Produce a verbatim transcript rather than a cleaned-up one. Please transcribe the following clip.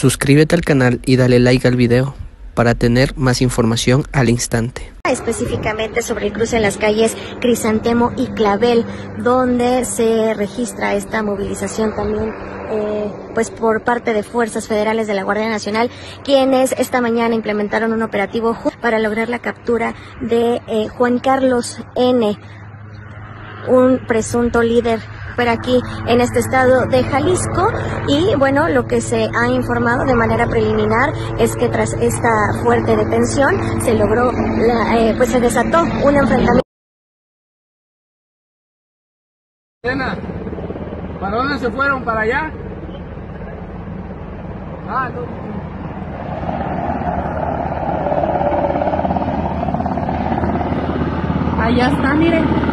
Suscríbete al canal y dale like al video para tener más información al instante. Específicamente sobre el cruce en las calles Crisantemo y Clavel, donde se registra esta movilización también eh, pues por parte de fuerzas federales de la Guardia Nacional, quienes esta mañana implementaron un operativo para lograr la captura de eh, Juan Carlos N., un presunto líder por aquí en este estado de Jalisco. Y bueno, lo que se ha informado de manera preliminar es que tras esta fuerte detención se logró, la, eh, pues se desató un enfrentamiento. ¿Para dónde se fueron? ¿Para allá? Ah, no. Allá está, miren.